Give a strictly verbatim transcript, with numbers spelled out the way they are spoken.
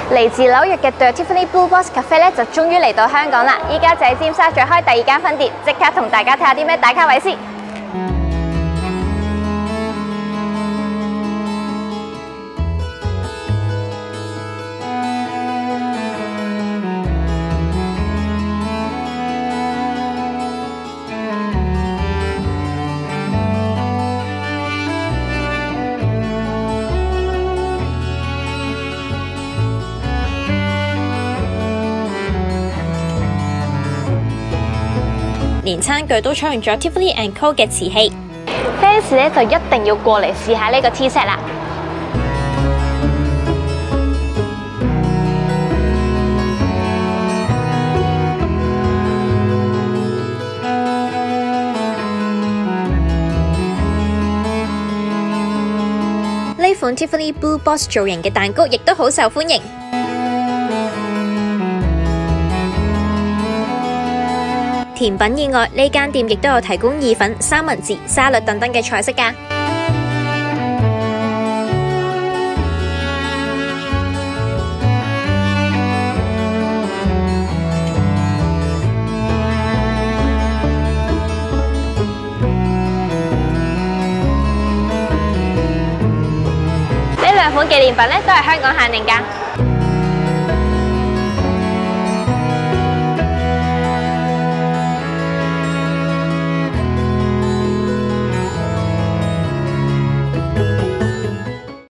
嚟自紐約嘅 The Tiffany Blue Box Cafe 咧，就終於嚟到香港啦！依家就喺尖沙咀開第二間分店，即刻同大家睇下啲咩打卡位先。 連餐具都採用咗 Tiffany and Co 嘅瓷器 ，fans 咧就一定要過嚟試下呢個 tea set 啦。 呢款 Tiffany Blue Box 造型嘅蛋糕亦都好受歡迎。甜品以外，呢間店亦都有提供意粉、三文治、沙律等等嘅菜式㗎。 呢兩款紀念品咧都係香港限定㗎。